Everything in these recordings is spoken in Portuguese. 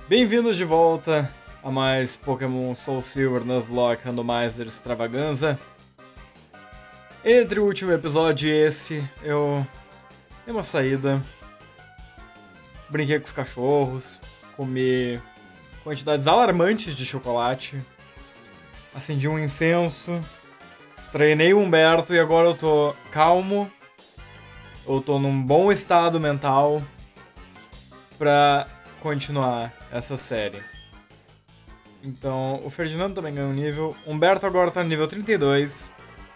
Bem-vindos de volta a mais Pokémon Soul Silver Nuzlocke Randomizer Extravaganza. Entre o último episódio e esse, eu dei uma saída, brinquei com os cachorros, comi quantidades alarmantes de chocolate, acendi um incenso, treinei o Humberto e agora eu tô calmo, eu tô num bom estado mental pra continuar essa série. Então, o Ferdinando também ganhou um nível. Humberto agora tá no nível 32.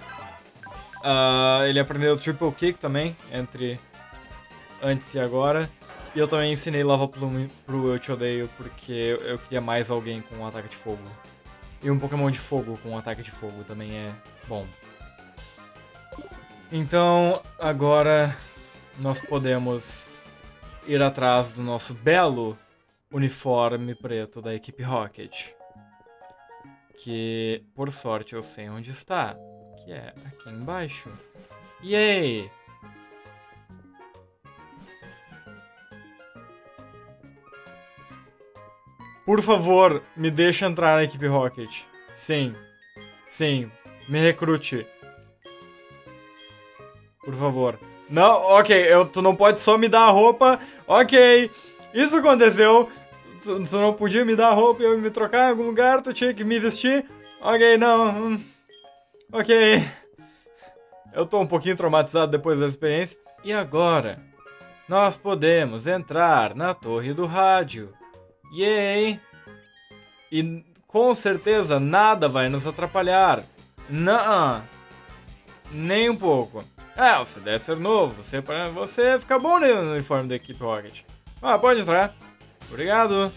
Ele aprendeu Triple Kick também, entre antes e agora. E eu também ensinei Lava Plume pro Eu Te Odeio, porque eu queria mais alguém com um ataque de fogo. E um Pokémon de fogo com um ataque de fogo também é bom. Então, agora nós podemos ir atrás do nosso belo uniforme preto da equipe Rocket. Que, por sorte, eu sei onde está. Que é aqui embaixo. Yay! Por favor, me deixe entrar na equipe Rocket. Sim. Sim. Me recrute. Por favor. Não, ok, tu não pode só me dar a roupa. Ok, isso aconteceu. Tu não podia me dar a roupa e eu me trocar em algum lugar, tu tinha que me vestir. Ok, não. Ok. Eu tô um pouquinho traumatizado depois da experiência. E agora? Nós podemos entrar na torre do rádio. Yay! E com certeza nada vai nos atrapalhar. Não. Nem um pouco. Você deve ser novo. Você fica bom no uniforme da equipe Rocket. Pode entrar. Obrigado.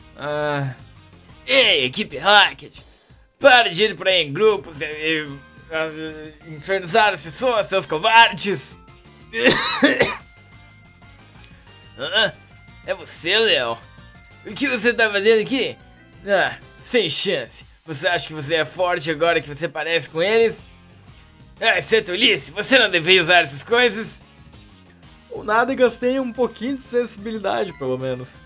Ei, equipe Rocket! Para de ir por aí em grupos e infernizar as pessoas, seus covardes! É você, Léo? O que você tá fazendo aqui? Sem chance. Você acha que você é forte agora que você parece com eles? Isso é tolice, você não deveria usar essas coisas. O Nádegas tem um pouquinho de sensibilidade, pelo menos.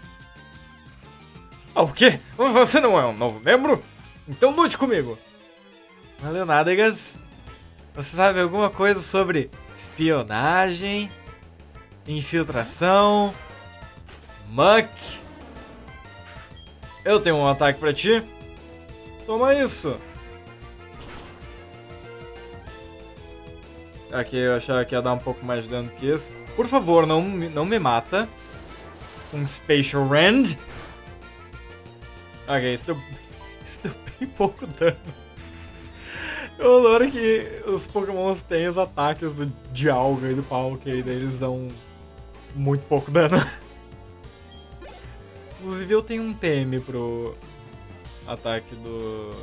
O quê? Você não é um novo membro? Então lute comigo. Valeu, Nádegas. Você sabe alguma coisa sobre espionagem, infiltração, muck? Eu tenho um ataque pra ti. Toma isso. Aqui eu achava que ia dar um pouco mais de dano que isso. Por favor, não me mata. Um Spatial Rend. Ok, isso deu bem pouco dano. Eu adoro que os Pokémons têm os ataques do Dialga e do Palkia, e daí eles dão muito pouco dano. Inclusive eu tenho um TM pro ataque do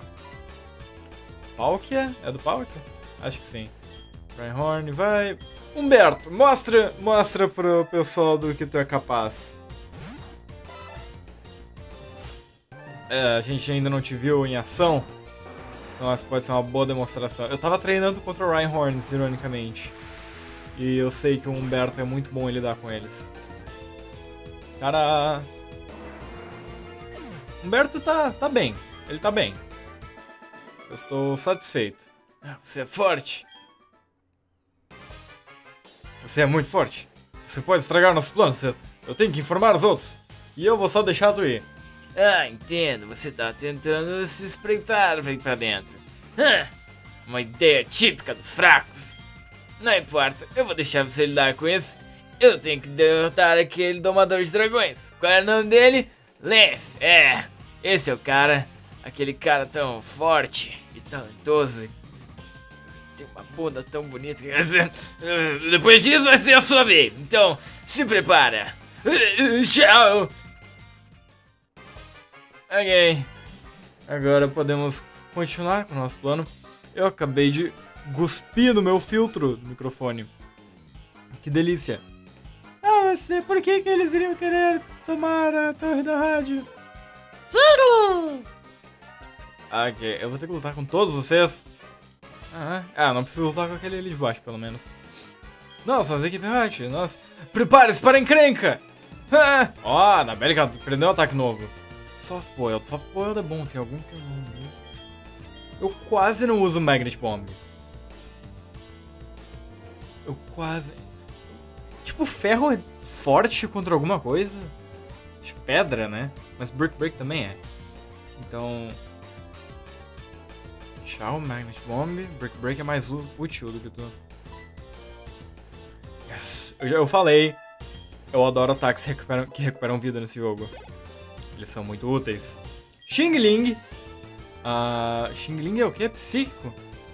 Palkia? É do Palkia? Acho que sim. Rhyhorn, vai. Humberto, mostra pro pessoal do que tu é capaz. A gente ainda não te viu em ação, então essa pode ser uma boa demonstração. Eu tava treinando contra o Rhyhorns, ironicamente. E eu sei que o Humberto é muito bom em lidar com eles. Cara... Humberto tá bem. Ele tá bem. Eu estou satisfeito. Você é forte. Você é muito forte. Você pode estragar nossos planos. Eu tenho que informar os outros. E eu vou só deixar tu ir. Entendo. Você tá tentando se espreitar pra dentro. Uma ideia típica dos fracos. Não importa, eu vou deixar você lidar com isso. Eu tenho que derrotar aquele domador de dragões. Qual é o nome dele? Lance. Esse é o cara. Aquele cara tão forte e talentoso. Tem uma bunda tão bonita. Depois disso vai ser a sua vez. Então, se prepara. Tchau. Ok. Agora podemos continuar com o nosso plano. Eu acabei de cuspir no meu filtro do microfone. Que delícia. Por que eles iriam querer tomar a torre da rádio? Ok, eu vou ter que lutar com todos vocês. Não preciso lutar com aquele ali de baixo, pelo menos. Nossa, as equipes Rocket, nossa. Prepare-se para a encrenca! Ó, na Bélica prendeu um ataque novo. Soft Boiled. Soft Boiled é bom. Tem algum que eu não uso? Eu quase não uso Magnet Bomb. Eu quase... Tipo, ferro é forte contra alguma coisa? De pedra, né? Mas Brick Break também é. Então... Tchau, Magnet Bomb. Brick Break é mais útil do que tu. Yes. Eu falei. Eu adoro ataques que recuperam vida nesse jogo. Eles são muito úteis. Xing Ling. Xing Ling é o quê? Psíquico?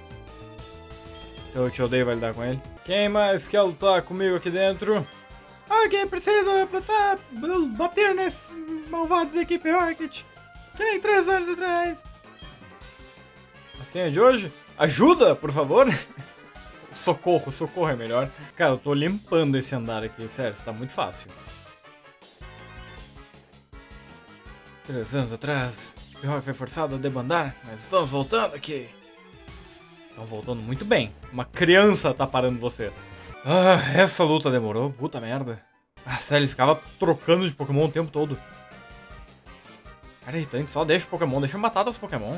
Eu te odeio, vai lidar com ele. Quem mais quer lutar comigo aqui dentro? Alguém precisa bater nesses malvados da equipe Rocket. Que nem 3 anos atrás. A senha de hoje? Ajuda, por favor. Socorro, socorro é melhor. Cara, eu tô limpando esse andar aqui, sério, isso tá muito fácil. 3 anos atrás, a equipe Rocket foi forçada a debandar, mas estamos voltando aqui. Estão voltando muito bem. Uma criança tá parando vocês. Essa luta demorou. Puta merda. Sério, ele ficava trocando de Pokémon o tempo todo. Cara, irritante. Só deixa o Pokémon. Deixa eu matar os Pokémon.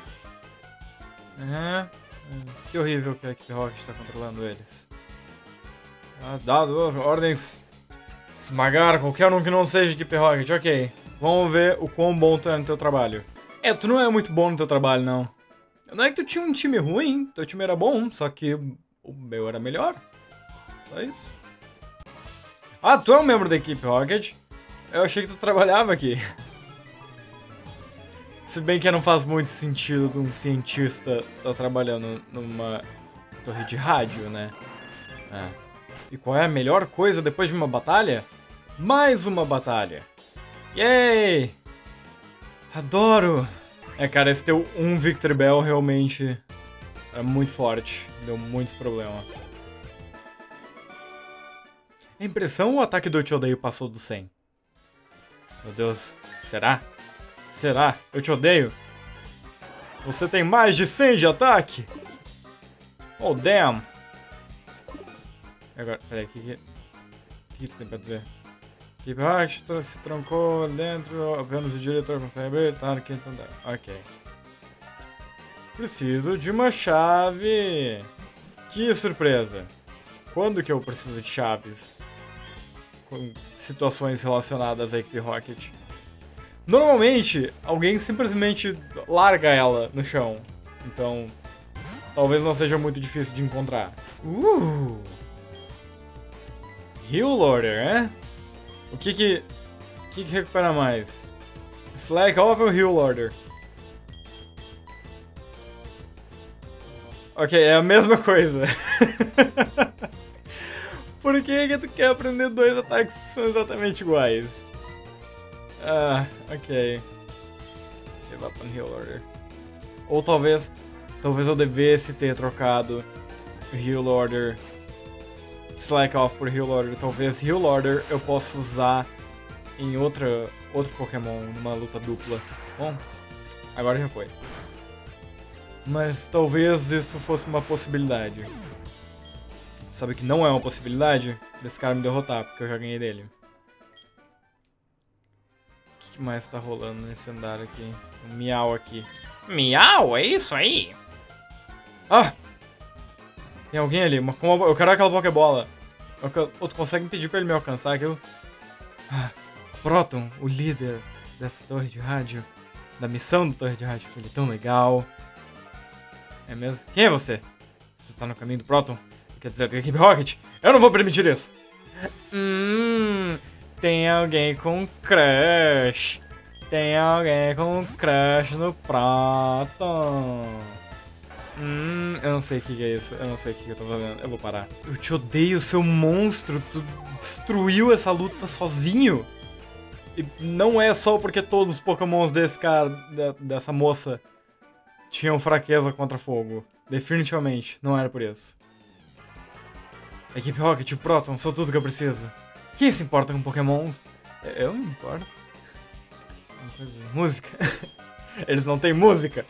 Que horrível que a equipe Rocket está controlando eles. Dado ordens. Esmagar qualquer um que não seja equipe Rocket. Ok. Vamos ver o quão bom tu é no teu trabalho. Tu não é muito bom no teu trabalho, não. Não é que tu tinha um time ruim, teu time era bom, só que o meu era melhor. Só isso. Tu é um membro da equipe Rocket? Eu achei que tu trabalhava aqui. Se bem que não faz muito sentido que um cientista tá trabalhando numa torre de rádio, né? E qual é a melhor coisa depois de uma batalha? Mais uma batalha. Yay! Adoro! Cara, esse teu Victory Bell realmente era muito forte. Deu muitos problemas. A impressão, o ataque do Eu Te Odeio passou do 100. Meu Deus, será? Será? Eu te odeio? Você tem mais de 100 de ataque? Oh, damn! Agora, peraí, o que tu tem pra dizer? Equipe Rocket se trancou dentro, apenas o diretor consegue abrir, tá no quinto andar. Ok. Preciso de uma chave. Que surpresa. Quando que eu preciso de chaves? Com situações relacionadas à equipe Rocket. Normalmente, alguém simplesmente larga ela no chão. Então, talvez não seja muito difícil de encontrar. Heal Order, né? O que recupera mais? Slack Off ou Heal Order? Ok, é a mesma coisa. Por que tu quer aprender 2 ataques que são exatamente iguais? Ok. Give up on Heal Order. Ou talvez eu devesse ter trocado Heal Order, Slack Off por Heal Order. Talvez Heal Order eu possa usar em outro Pokémon, numa luta dupla. Bom, agora já foi. Mas talvez isso fosse uma possibilidade. Sabe que não é uma possibilidade? Desse cara me derrotar, porque eu já ganhei dele. O que mais tá rolando nesse andar aqui? Um miau aqui. Miau? É isso aí? Tem alguém ali. Eu quero aquela Pokébola. Tu consegue impedir pra ele me alcançar aquilo? Proton, o líder dessa torre de rádio. Da missão da torre de rádio. Ele é tão legal. É mesmo? Quem é você? Se tu tá no caminho do Proton, quer dizer, da equipe Rocket, eu não vou permitir isso. Tem alguém com crush. Tem alguém com crush no Proton. Eu não sei o que é isso. Eu não sei o que eu tô fazendo. Eu vou parar. Eu te odeio, seu monstro. Tu destruiu essa luta sozinho. E não é só porque todos os Pokémons desse cara, dessa moça, tinham fraqueza contra fogo. Definitivamente, não era por isso. A equipe Rocket e o Proton são tudo que eu preciso. Quem se importa com Pokémons? Eu me importo. Música. Eles não têm música.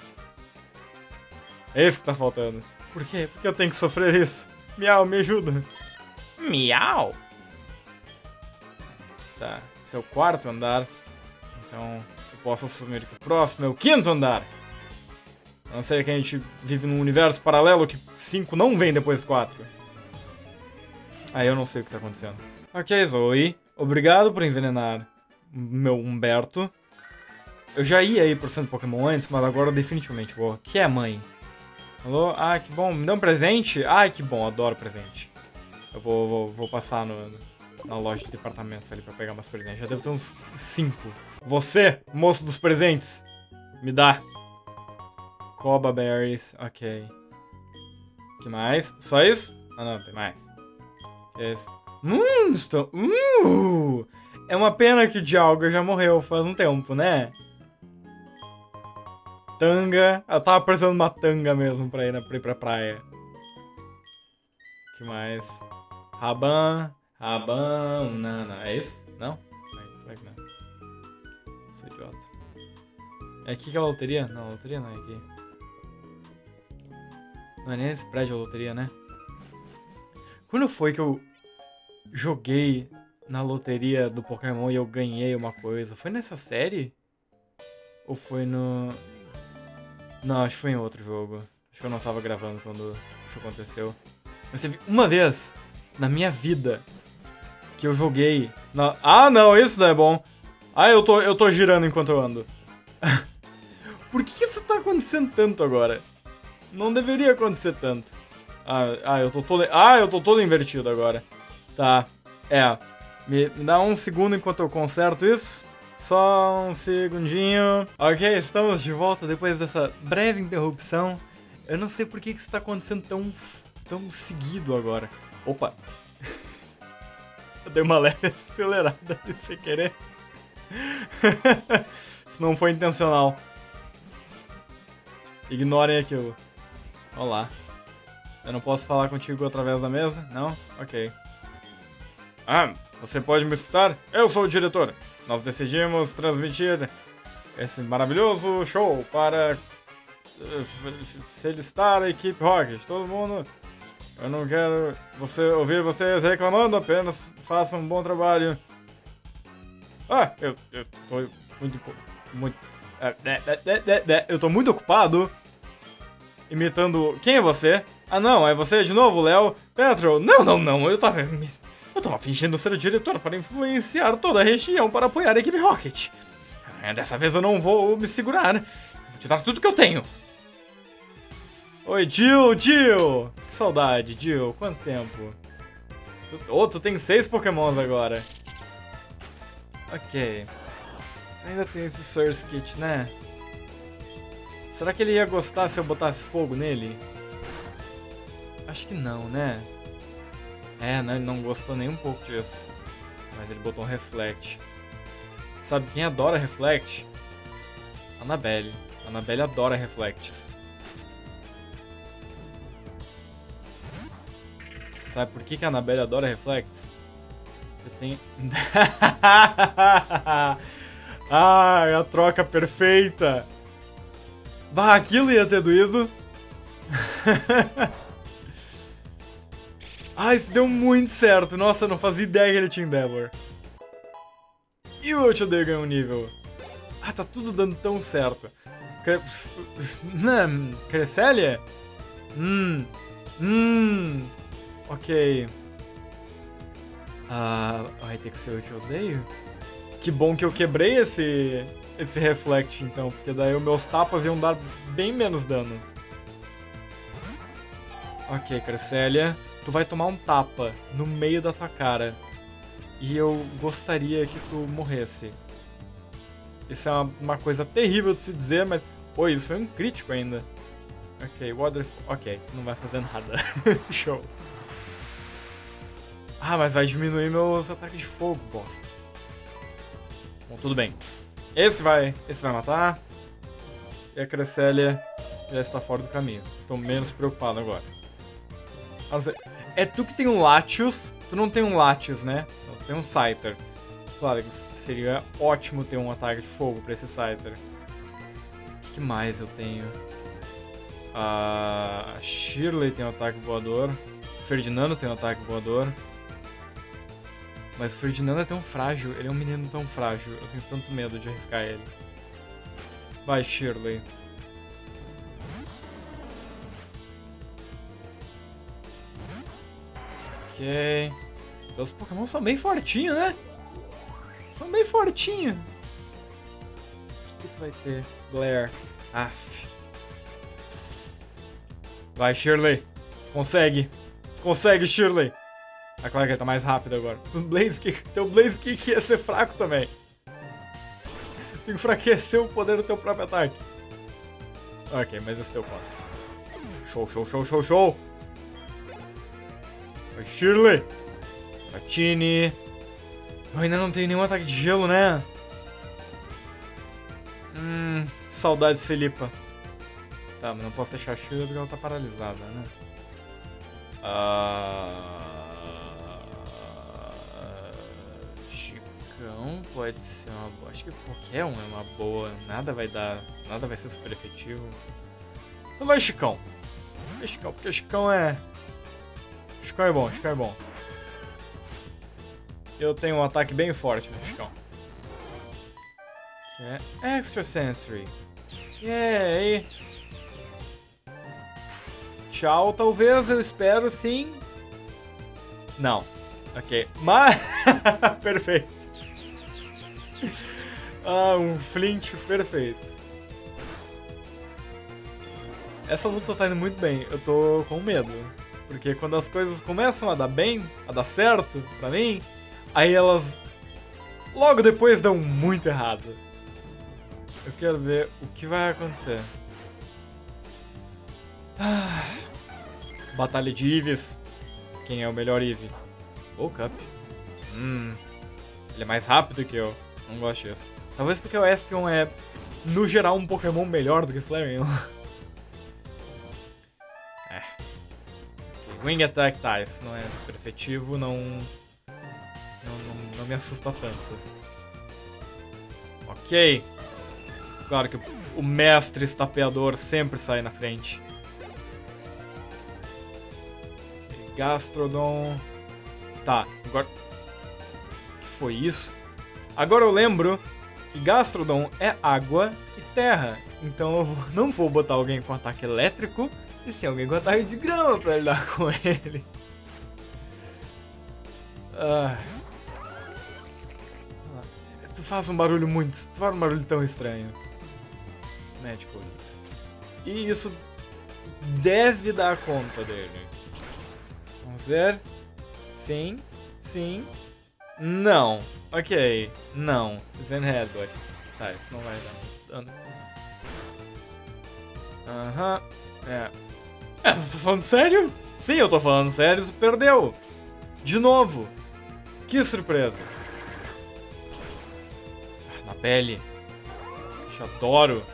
É isso que tá faltando. Por quê? Porque eu tenho que sofrer isso. Miau, me ajuda. Miau? Tá. Esse é o 4º andar. Então, eu posso assumir que o próximo é o 5º andar. A não ser que a gente vive num universo paralelo que 5 não vem depois do 4. Aí eu não sei o que tá acontecendo. Ok, Zoe. Obrigado por envenenar meu Humberto. Eu já ia ir pro centro Pokémon antes, mas agora eu definitivamente vou. Que é, mãe? Alô? Ah, que bom. Me dá um presente? Ai, que bom. Adoro presente. Eu vou passar na loja de departamentos ali pra pegar meus presentes. Já devo ter uns 5. Você, moço dos presentes, me dá. Coba Berries. Ok. Que mais? Só isso? Ah, não. Tem mais. Que é isso? Estou... É uma pena que o Dialga já morreu faz um tempo, né? Tanga. Eu tava precisando de uma tanga mesmo pra ir pra praia. Que mais? Raban. Nana. É isso? Não? Claro que não. Sou idiota. É aqui que é a loteria? Não, a loteria não é aqui. Não é nem esse prédio a loteria, né? Quando foi que eu joguei na loteria do Pokémon e eu ganhei uma coisa? Foi nessa série? Ou foi no... Não, acho que foi em outro jogo. Acho que eu não tava gravando quando isso aconteceu. Mas teve uma vez na minha vida que eu joguei na... Ah, não, isso não é bom. Ah, eu tô girando enquanto eu ando. Por que isso tá acontecendo tanto agora? Não deveria acontecer tanto. Eu tô todo invertido agora. Tá. Me dá um segundo enquanto eu conserto isso. Só um segundinho. Ok, estamos de volta depois dessa breve interrupção. Eu não sei por que isso tá acontecendo tão seguido agora. Opa. Eu dei uma leve acelerada sem querer. Isso não foi intencional. Ignorem aquilo. Olá. Eu não posso falar contigo através da mesa? Não? Ok. Ah, você pode me escutar? Eu sou o diretor. Nós decidimos transmitir esse maravilhoso show para felicitar a equipe Rocket. Todo mundo... Eu não quero ouvir vocês reclamando, apenas façam um bom trabalho. Ah, eu tô eu tô muito ocupado imitando... Quem é você? Ah, não, é você de novo, Léo? Petro? Não, eu tava fingindo ser o diretor para influenciar toda a região para apoiar a equipe Rocket. Dessa vez eu não vou me segurar. Vou te dar tudo que eu tenho. Oi, Jill! Que saudade, Jill. Quanto tempo? Tu tem 6 Pokémons agora. Ok. Ainda tem esse Surskit, né? Será que ele ia gostar se eu botasse fogo nele? Acho que não, né? Não, ele não gostou nem um pouco disso. Mas ele botou um Reflect. Sabe quem adora Reflect? Annabelle. Annabelle adora Reflects. Sabe por que a Annabelle adora Reflects? Você tem... a troca perfeita! Bah, aquilo ia ter doído. Isso deu muito certo. Nossa, eu não fazia ideia que ele tinha Endeavor. E eu te odeio ganhar um nível. Tá tudo dando tão certo. Cresselia? Ok. Vai ter que ser eu te odeio? Que bom que eu quebrei esse Reflect, então. Porque daí os meus tapas iam dar bem menos dano. Ok, Cresselia. Tu vai tomar um tapa no meio da tua cara. E eu gostaria que tu morresse. Isso é uma coisa terrível de se dizer, mas... Oi, isso foi um crítico ainda. Ok, Water... Ok, tu não vai fazer nada. Show. Mas vai diminuir meus ataques de fogo, bosta. Bom, tudo bem. Esse vai matar. E a Cresselia já está fora do caminho. Estou menos preocupado agora. É tu que tem um Latios. Tu não tem um Latios, né? Tu tem um Scyther. Claro que seria ótimo ter um ataque de fogo pra esse Scyther. O que mais eu tenho? A Shirley tem um ataque voador. O Ferdinando tem um ataque voador. Mas o Ferdinando é tão frágil, ele é um menino tão frágil. Eu tenho tanto medo de arriscar ele. Vai, Shirley. Ok. Então os Pokémon são bem fortinhos, né? São bem fortinhos. O que tu vai ter? Glare. Aff. Vai, Shirley. Consegue. Consegue, Shirley. Ah, claro que ele tá mais rápido agora. O Blaze Kick. Teu Blaze Kick ia ser fraco também. Enfraquecer o poder do teu próprio ataque. Ok, mas esse é teu ponto. Show, show, show, show, show. Vai, Shirley. Patini. Eu ainda não tenho nenhum ataque de gelo, né? Saudades, Felipa. Tá, mas não posso deixar a Shirley porque ela tá paralisada, né? Chicão pode ser uma boa. Acho que qualquer um é uma boa. Nada vai dar. Nada vai ser super efetivo. Então vai, Chicão. Vai, Chicão, porque Chicão é. Chicão é bom, Chicão é bom. Eu tenho um ataque bem forte no Chicão. Que é Extra Sensory. Yay! Tchau, talvez, eu espero, sim. Não. Ok. Mas... perfeito. Um flinch perfeito. Essa luta tá indo muito bem. Eu tô com medo. Porque quando as coisas começam a dar bem, a dar certo pra mim, aí elas logo depois dão muito errado. Eu quero ver o que vai acontecer. Batalha de Eevees. Quem é o melhor Eevee? Ou Cup. Ele é mais rápido que eu. Não gosto disso. Talvez porque o Espion é, no geral, um Pokémon melhor do que Flareon. Wing Attack, tá. Isso não é super efetivo, não me assusta tanto. Ok. Claro que o mestre estapeador sempre sai na frente. Gastrodon. Tá, agora... O que foi isso? Agora eu lembro que Gastrodon é água e terra. Então eu não vou botar alguém com ataque elétrico, e sim alguém com ataque de grama pra lidar com ele. Tu faz um barulho muito... Tu faz um barulho tão estranho. Magical Leaf. E isso deve dar conta dele. Vamos ver. Sim. Sim. Não. Ok. Não. Zen Headbutt. Tá, isso não vai dar dano. Você tá falando sério? Sim, eu tô falando sério. Você perdeu. De novo. Que surpresa. Na pele. Eu adoro.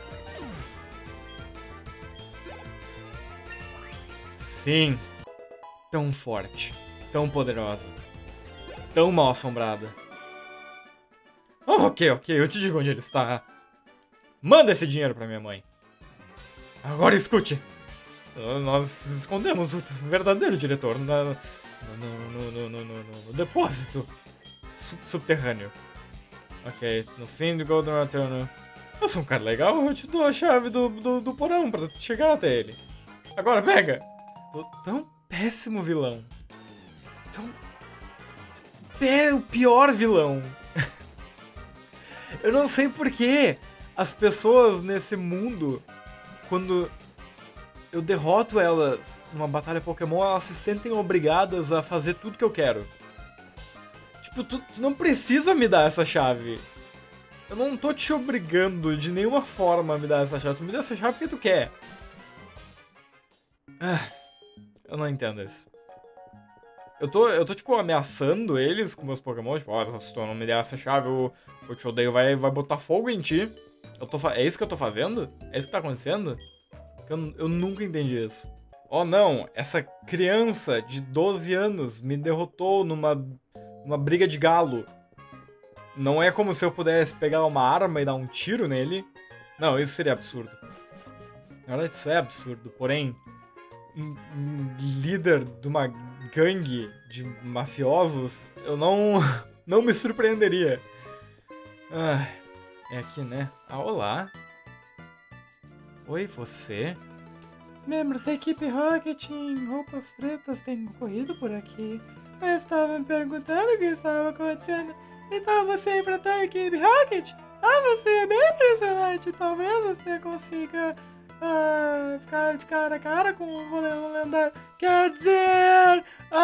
Sim. Tão forte, tão poderosa, tão mal assombrada. Ok, eu te digo onde ele está. Manda esse dinheiro pra minha mãe. Agora escute. Nós escondemos o verdadeiro diretor no depósito subterrâneo. Ok, no fim do Golden Return. Eu sou um cara legal, eu te dou a chave do porão pra tu chegar até ele. Agora pega. Tão péssimo vilão. O pior vilão. Eu não sei porquê as pessoas nesse mundo, quando eu derroto elas numa batalha Pokémon, elas se sentem obrigadas a fazer tudo que eu quero. Tipo, tu não precisa me dar essa chave. Eu não tô te obrigando de nenhuma forma a me dar essa chave. Tu me dá essa chave porque tu quer. Eu não entendo isso. Eu tô tipo, ameaçando eles com meus Pokémon. Tipo, se tu não me der essa chave, o Te Odeio vai botar fogo em ti. É isso que eu tô fazendo? É isso que tá acontecendo? Eu nunca entendi isso. Oh não, essa criança de 12 anos me derrotou numa briga de galo. Não é como se eu pudesse pegar uma arma e dar um tiro nele. Não, isso seria absurdo. Na verdade, isso é absurdo, porém... Um líder de uma gangue de mafiosos, eu não Não me surpreenderia. Ah, é aqui, né? Ah, olá. Oi, você? Membros da equipe Rocket em roupas pretas têm corrido por aqui. Eu estava me perguntando o que estava acontecendo. Então você enfrentou a equipe Rocket? Ah, você é bem impressionante. Talvez você consiga ficar de cara a cara com o goleiro lendário. Quer dizer...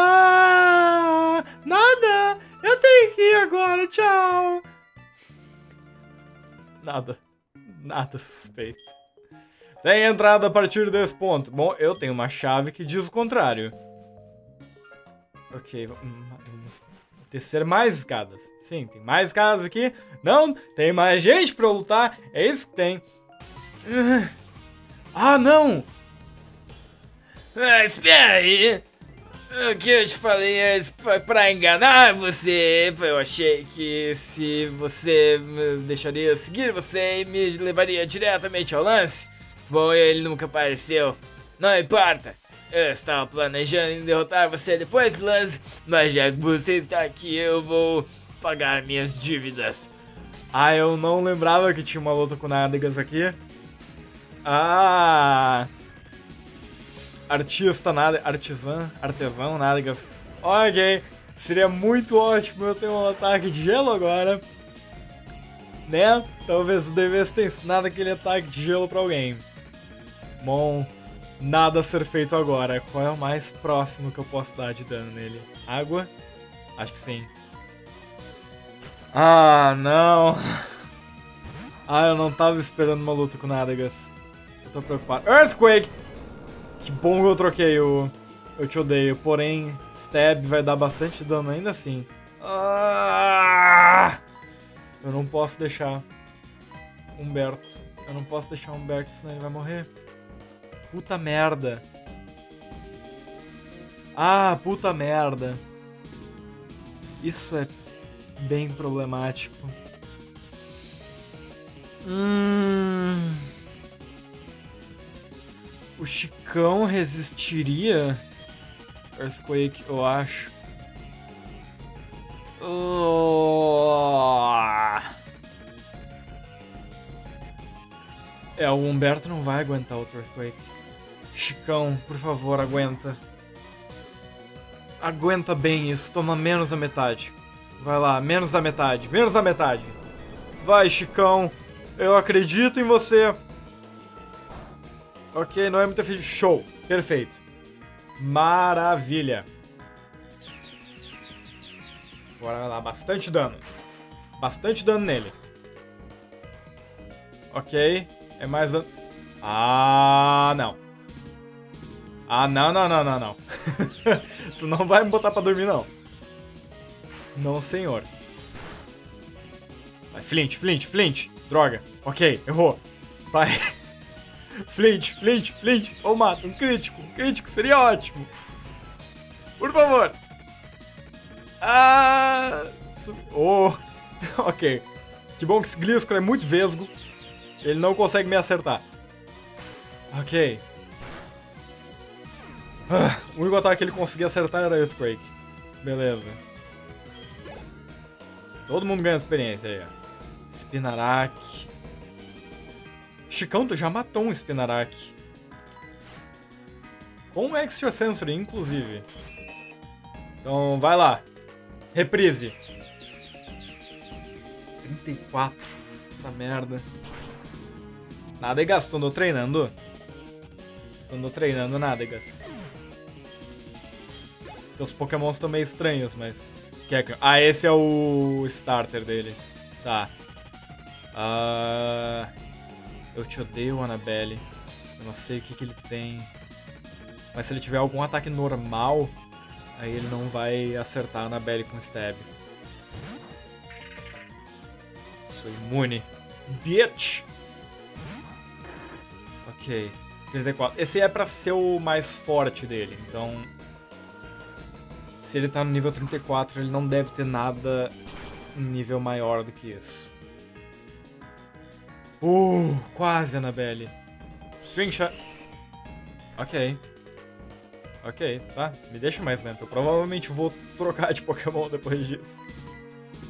nada. Eu tenho que ir agora. Tchau. Nada. Nada suspeito. Tem entrada a partir desse ponto. Bom, eu tenho uma chave que diz o contrário. Ok, vamos descer mais escadas. Sim, tem mais escadas aqui. Não, tem mais gente pra lutar. É isso que tem. Ah, não! Espera aí. O que eu te falei antes foi pra enganar você. Eu achei que se você me deixaria seguir você e me levaria diretamente ao lance. Bom, ele nunca apareceu. Não importa. Eu estava planejando em derrotar você depois do lance, mas já que você está aqui, eu vou pagar minhas dívidas. Ah, eu não lembrava que tinha uma luta com nádegas aqui. Ah... Artesão nádegas. Ok, seria muito ótimo eu ter um ataque de gelo agora. Né? Talvez eu devesse ter ensinado aquele ataque de gelo pra alguém. Bom, nada a ser feito agora. Qual é o mais próximo que eu posso dar de dano nele? Água? Acho que sim. Ah, não. Ah, eu não tava esperando uma luta com nádegas. Eu tô preocupado. Earthquake! Que bom que eu troquei o Eu Te Odeio. Porém, Stab vai dar bastante dano ainda assim. Ah! Eu não posso deixar Humberto. Eu não posso deixar Humberto, senão ele vai morrer. Puta merda. Ah, puta merda. Isso é bem problemático. O Chicão resistiria? Earthquake, eu acho. É, o Humberto não vai aguentar outro Earthquake. Chicão, por favor, aguenta. Aguenta bem isso, toma menos da metade. Vai lá, menos da metade, menos da metade. Vai, Chicão, eu acredito em você. Ok, não é muito difícil. Show, perfeito. Maravilha. Agora vai lá, bastante dano. Bastante dano nele. Ok, é mais dano. Ah, não. Ah, não, não, não, não, não. Tu não vai me botar pra dormir, não. Não, senhor. Vai, Flint, Flint, Flint. Droga. Ok, errou. Vai. Flint, Flint, Flint. Ou mata, um crítico. Um crítico seria ótimo. Por favor. Ah. Oh. Ok. Que bom que esse Gliscor é muito vesgo. Ele não consegue me acertar. Ok. O único ataque que ele conseguia acertar era Earthquake. Beleza. Todo mundo ganha experiência aí, ó. Spinarak. Chicão, tu já matou um Spinarak. Com um Extra Sensory, inclusive. Então, vai lá. Reprise. 34. Puta merda. Nádegas, tu andou treinando? Tu andou treinando, Nádegas. Os Pokémons estão meio estranhos, mas... Ah, esse é o starter dele. Tá. Eu te odeio, Annabelle. Eu não sei o que ele tem. Mas se ele tiver algum ataque normal, aí ele não vai acertar a Annabelle com Stab. Sou imune. Bitch! Ok. 34. Esse é pra ser o mais forte dele, então... Se ele tá no nível 34, ele não deve ter nada em nível maior do que isso. Quase, Annabelle. String Shot. Ok. Ok, tá. Me deixa mais lento. Eu provavelmente vou trocar de Pokémon depois disso.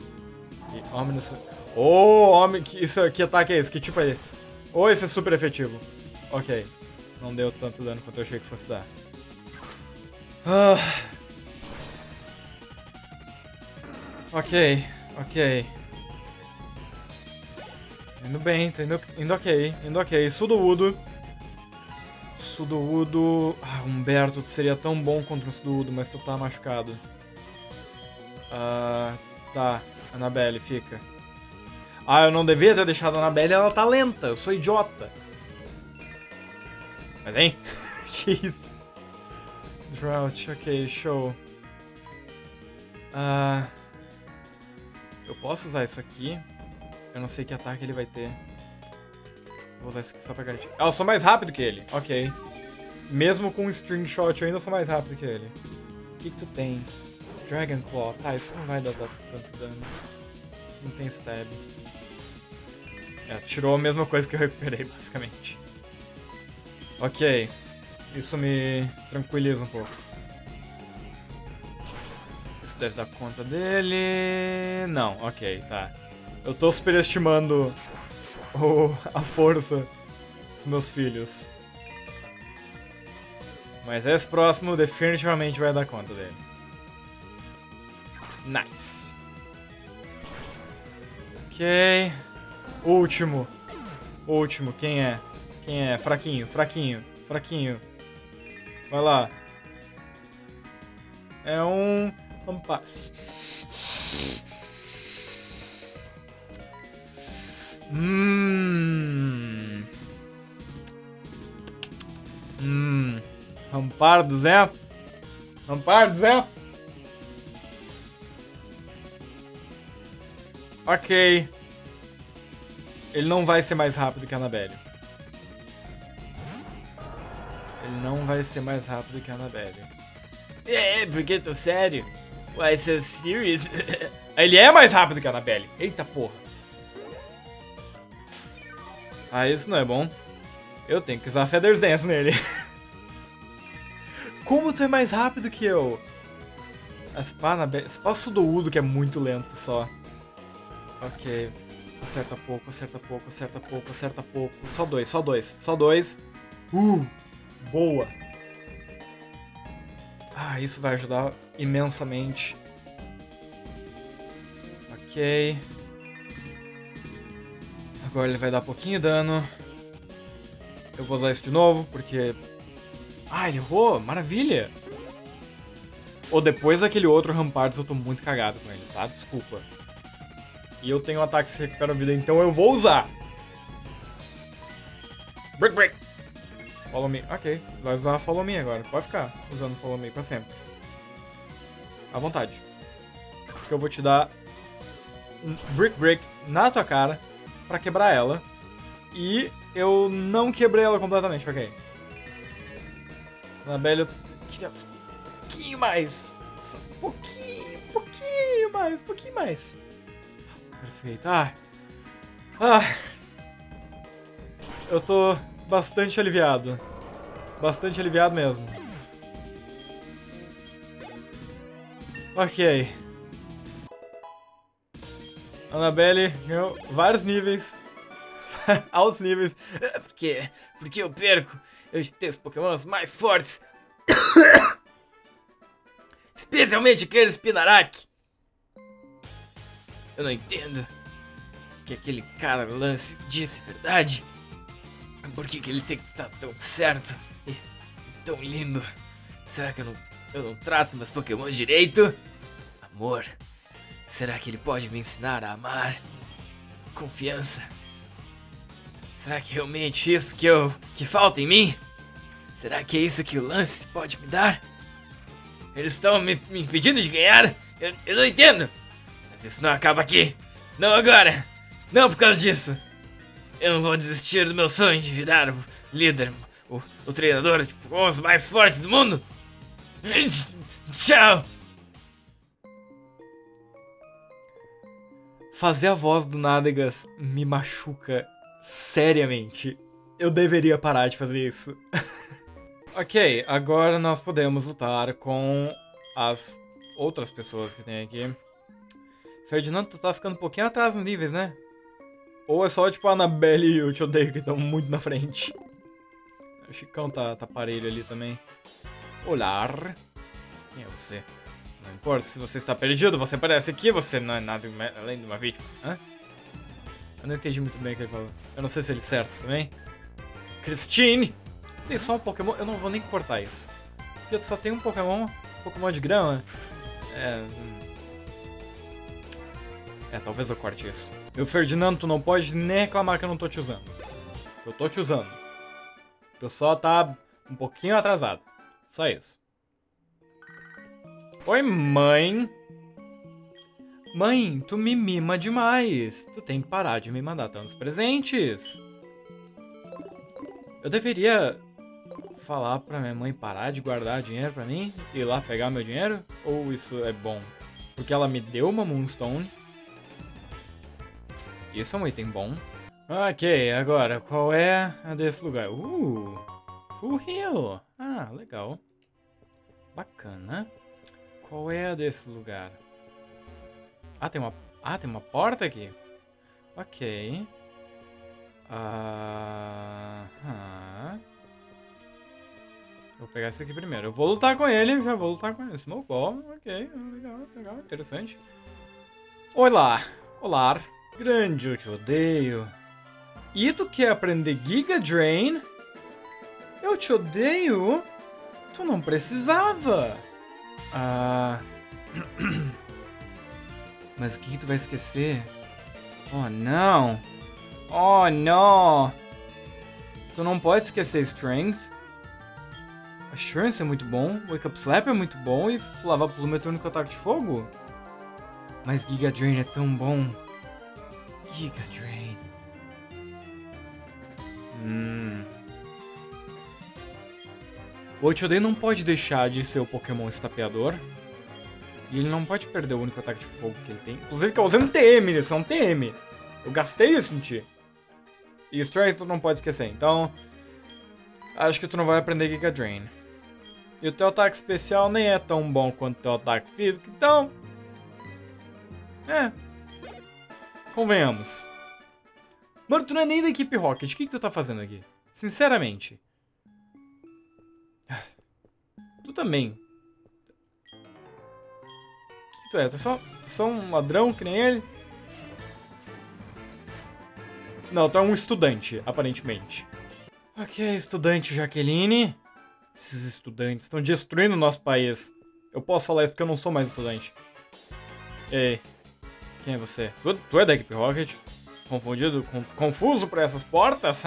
Ominous... Oh, homem, que ataque é esse? Que tipo é esse? Oh, esse é super efetivo. Ok. Não deu tanto dano quanto eu achei que fosse dar. Ah. Ok. Indo bem, tá indo ok. Sudowoodo. Ah, Humberto, tu seria tão bom contra o Sudowoodo, mas tu tá machucado. Tá. Annabelle, fica. Ah, eu não devia ter deixado a Annabelle, ela tá lenta, eu sou idiota. Mas, hein? Que isso? Drought, ok, show. Eu posso usar isso aqui. Eu não sei que ataque ele vai ter. Vou usar isso aqui só pra garantir. Ah, eu sou mais rápido que ele. Ok. Mesmo com String Shot, eu ainda sou mais rápido que ele. O que tu tem? Dragon Claw. Tá, isso não vai dar tanto dano. Não tem stab. Tirou a mesma coisa que eu recuperei, basicamente. Ok. Isso me tranquiliza um pouco. Isso deve dar conta dele... Não, ok, tá. Eu tô superestimando a força dos meus filhos. Mas esse próximo definitivamente vai dar conta dele. Nice. Ok. Último. Quem é? Fraquinho. Vai lá. É um... Opa. Rampardo Zé. Ok. Ele não vai ser mais rápido que a Annabelle. Por que tô sério? Why so serious? Ele é mais rápido que a Annabelle. Eita porra. Ah, isso não é bom. Eu tenho que usar Feather's Dance nele. Como tu é mais rápido que eu? Spa Sudowoodo que é muito lento só. Ok. Acerta pouco. Só dois. Boa. Ah, isso vai ajudar imensamente. Ok. Agora ele vai dar pouquinho de dano. Eu vou usar isso de novo, porque... Ah, ele errou! Maravilha! Ou depois daquele outro Rampardos eu tô muito cagado com eles, tá? Desculpa. E eu tenho um ataque que recupera a vida, então eu vou usar. Break. Follow me. Ok, vai usar Follow me agora. Pode ficar usando Follow me pra sempre. À vontade. Porque eu vou te dar um Break na tua cara pra quebrar ela. E eu não quebrei ela completamente, ok? Annabelle, eu queria só um pouquinho mais. Só um pouquinho mais. Perfeito. Eu tô bastante aliviado. Bastante aliviado mesmo. Ok. Annabelle ganhou vários níveis. Altos níveis. Porque eu perco. Eu tenho os pokémons mais fortes. Especialmente aquele Spinarak. Eu não entendo que aquele cara Lance disse verdade. Por que ele tem que estar tão certo e tão lindo? Será que eu não trato meus pokémons direito? Amor. Será que ele pode me ensinar a amar? Confiança. Será que é realmente isso que falta em mim? Será que é isso que o Lance pode me dar? Eles estão me impedindo de ganhar? Eu não entendo. Mas isso não acaba aqui. Não agora. Não por causa disso. Eu não vou desistir do meu sonho de virar o líder, o treinador de Pokémons mais forte do mundo. Tchau. Fazer a voz do Nádegas me machuca seriamente. Eu deveria parar de fazer isso. Ok, agora nós podemos lutar com as outras pessoas que tem aqui. Ferdinando, tu tá ficando um pouquinho atrás nos níveis, né? Ou é só, tipo, a Annabelle e o Te Odeio que estão muito na frente. O Chicão tá parelho ali também. Olá. Quem é você? Não importa se você está perdido, você aparece aqui, você não é nada além de uma vítima. Hã? Eu não entendi muito bem o que ele falou. Eu não sei se ele é certo também. Christine! Você tem só um Pokémon? Eu não vou nem cortar isso. Porque tu só tem um Pokémon de grama. Talvez eu corte isso. Meu Ferdinando, tu não pode nem reclamar que eu não tô te usando. Eu tô te usando. Tu só tá um pouquinho atrasado. Só isso. Oi, mãe. Mãe, tu me mima demais. Tu tem que parar de me mandar tantos presentes. Eu deveria falar pra minha mãe parar de guardar dinheiro pra mim e ir lá pegar meu dinheiro? Ou isso é bom? Porque ela me deu uma Moonstone. Isso é um item bom. Ok, agora, qual é a desse lugar? Full Heal. Ah, legal. Bacana. Qual é a desse lugar? Tem uma porta aqui. Ok. Vou pegar esse aqui primeiro. Eu vou lutar com ele, já vou lutar com ele. Snowball, ok, legal, interessante. Olá. Grande, eu te odeio. E tu quer aprender Giga Drain? Eu te odeio? Tu não precisava. Mas o que tu vai esquecer? Oh, não. Oh, não. Tu não pode esquecer Strength. Assurance é muito bom. Wake Up Slap é muito bom. E Lava Plume é teu único ataque de fogo. Mas Giga Drain é tão bom. Giga Drain. O Ochoden não pode deixar de ser o Pokémon estapeador. E ele não pode perder o único ataque de fogo que ele tem. Inclusive causando TM, isso é um TM. Eu gastei isso em ti. E Strength tu não pode esquecer. Então, acho que tu não vai aprender Giga Drain. E o teu ataque especial nem é tão bom quanto o teu ataque físico, então... Convenhamos. Mano, tu não é nem da equipe Rocket. O que tu tá fazendo aqui? Sinceramente. Tu também. O que tu é? Tu é só um ladrão que nem ele? Não, tu é um estudante, aparentemente. Ok, estudante Jaqueline. Esses estudantes estão destruindo o nosso país. Eu posso falar isso porque eu não sou mais estudante. Ei, quem é você? Tu é da equipe Rocket? Confuso por essas portas?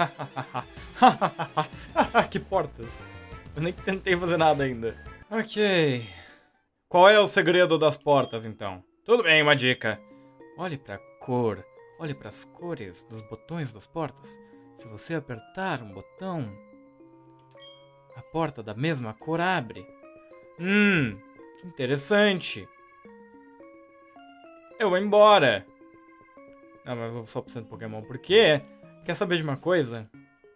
Que portas? Eu nem tentei fazer nada ainda. Ok. Qual é o segredo das portas, então? Tudo bem, uma dica. Olhe pra cor. Olhe pras cores dos botões das portas. Se você apertar um botão, a porta da mesma cor abre. Que interessante. Eu vou embora. Não, mas eu vou só precisando de Pokémon. Por quê? Quer saber de uma coisa?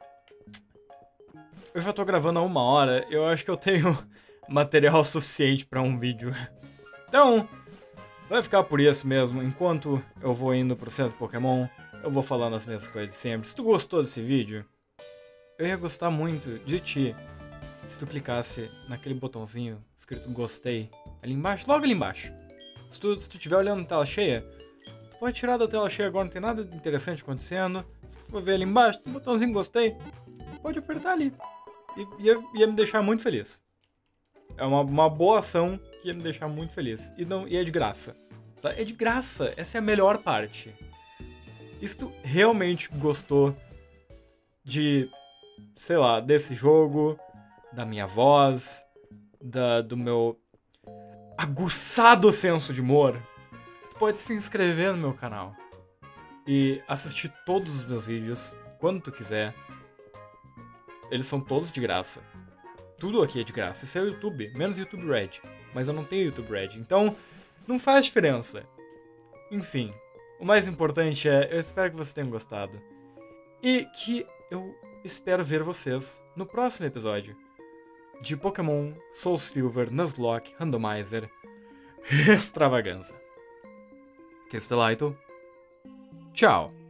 Eu já tô gravando há 1 hora. Eu acho que eu tenho material suficiente pra um vídeo. Então, vai ficar por isso mesmo. Enquanto eu vou indo pro centro Pokémon, eu vou falando as mesmas coisas de sempre. Se tu gostou desse vídeo, eu ia gostar muito de ti se tu clicasse naquele botãozinho escrito gostei ali embaixo, logo ali embaixo. Se tu estiver olhando na tela cheia, tu pode tirar da tela cheia agora, não tem nada interessante acontecendo. Se tu for ver ali embaixo, tem um botãozinho gostei, pode apertar ali. Ia me deixar muito feliz. É uma boa ação que ia me deixar muito feliz. E é de graça. Tá? É de graça, essa é a melhor parte. E se tu realmente gostou de, sei lá, desse jogo, da minha voz, do meu aguçado senso de humor, tu pode se inscrever no meu canal e assistir todos os meus vídeos quando tu quiser. Eles são todos de graça. Tudo aqui é de graça. Isso é o YouTube, menos YouTube Red. Mas eu não tenho YouTube Red, então não faz diferença. Enfim, o mais importante é, eu espero que vocês tenham gostado. E que eu espero ver vocês no próximo episódio de Pokémon Soul Silver Nuzlocke Randomizer Extravaganza. Castellito. Tchau.